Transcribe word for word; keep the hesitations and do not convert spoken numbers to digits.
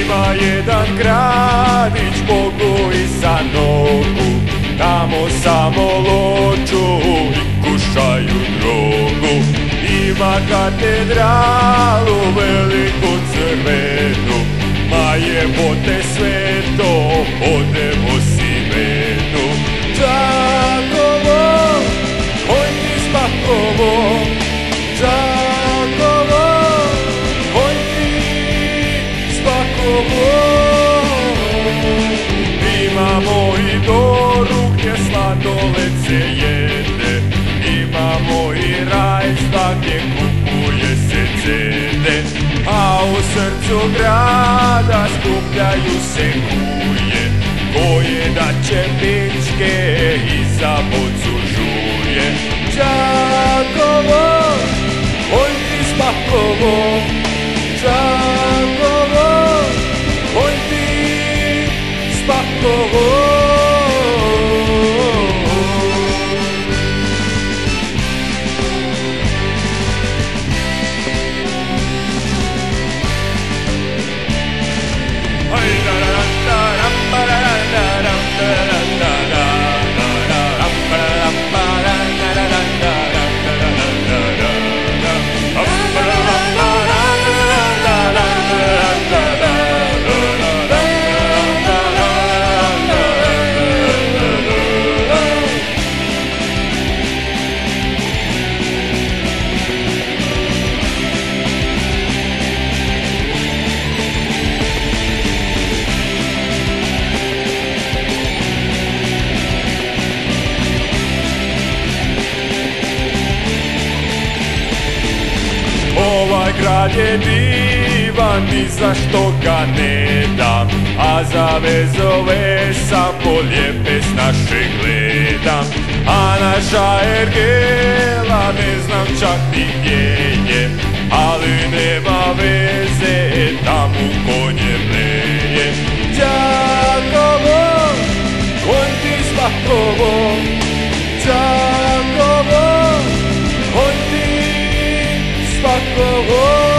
Ima jedan gradić Bogu i za nogu, tamo samo loču i kušaju drogu. Ima katedralu veliku crvenu, ma jebote sve to, odemo si menu. Đakovo, oj ti Spakovo, Đakovo, oj ti Spakovo. Imamo i Doru gdje sladoled se jede, imamo i Rajstvag gdje kupuje se cede, a u srcu grada skupljaju se kuje, koje da će pičke i za bocu žuje. Đakovo, oj ti Spakovo, Đakovo, oj ti Spakovo. Ovaj grad je divan, ni za što ga ne dam, a za vezove sam polijepe s naše gledam. A naša ergela ne znam čak ni gdje je, ali nema veze, tamo konje mleje. Đakovo, oj ti Spakovo, Đakovo, oj ti Spakovo.